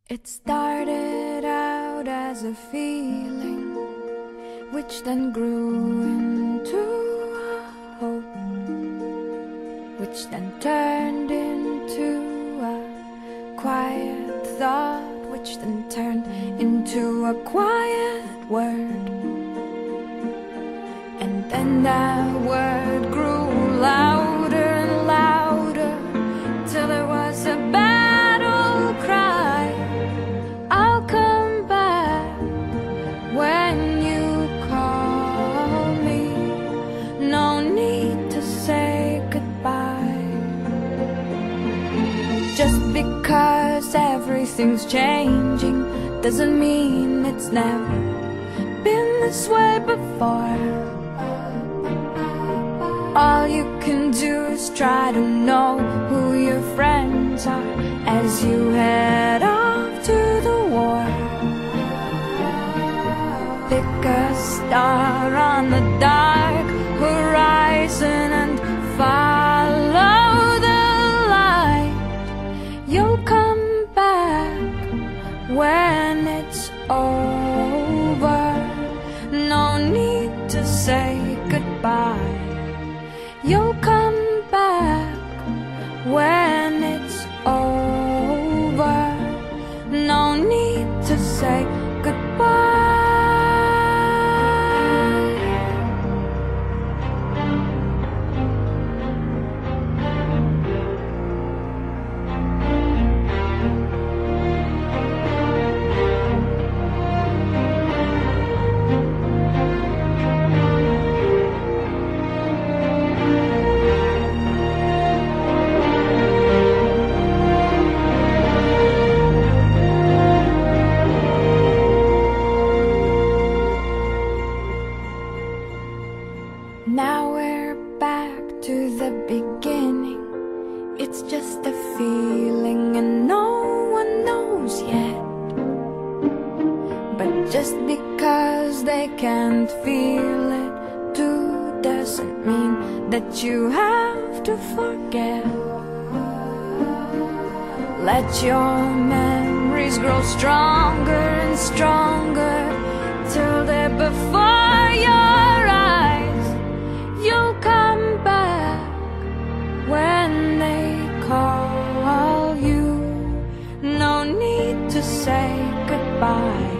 It started out as a feeling, which then grew into a hope, which then turned into a quiet thought, which then turned into a quiet word. And then that word grew louder and louder, till it was a battle cry. I'll come back when you call me. No need to say goodbye. Just because everything's changing doesn't mean it's never been this way before. All you can do is try to know who your friends are as you head off to the war. Pick a star on the dark horizon and follow the light. You'll come back when it's over. No need to say goodbye. You'll come back when it's over. No need to say goodbye. Now we're back to the beginning. It's just a feeling and no one knows yet. But just because they can't feel it too doesn't mean that you have to forget. Let your memories grow stronger and stronger till they're before your eyes. You'll come back when they call you. No need to say goodbye.